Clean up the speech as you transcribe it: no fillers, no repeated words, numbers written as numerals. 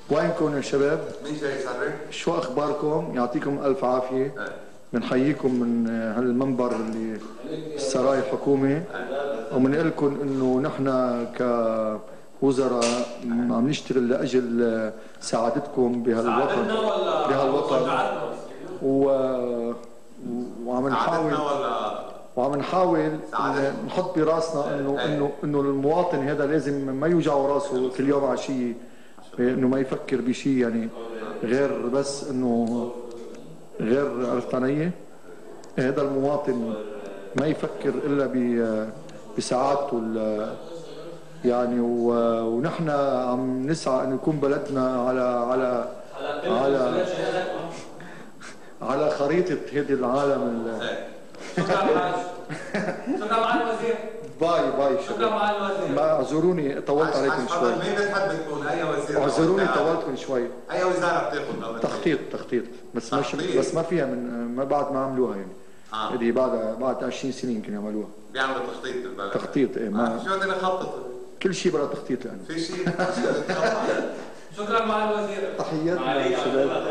وينكم يا شباب؟ مين جاي يصرف؟ شو اخباركم؟ يعطيكم الف عافيه. بنحييكم من هالمنبر اللي السراي الحكومي، وبنقول لكم انه نحن كوزراء عم نشتغل لاجل سعادتكم بهالوطن وعم نحاول نحط براسنا انه المواطن هذا لازم ما يوجعه راسه كل يوم عشيه، انه ما يفكر بشيء يعني غير بس انه غير عرفت علي؟ هذا المواطن ما يفكر الا بسعادته يعني ونحن عم نسعى انه يكون بلدنا على خريطة هذه العالم. شكرا معالي الوزير. باي شكرا معالي الوزير. ما اعذروني طولت عليكم شوي. مين بتحب تكون اي وزير؟ اعذروني طولتكم شوي. اي وزارة بتاخذ؟ تخطيط بس ما فيها ما بعد ما عملوها يعني. هذه بعد 20 سنة يمكن يعملوها. بيعملوا تخطيط بالبلد. تخطيط ايه ما شو بدنا نخطط؟ كل شيء بلا تخطيط لانه في شيء شكرا معالي الوزير. تحياتنا للشباب.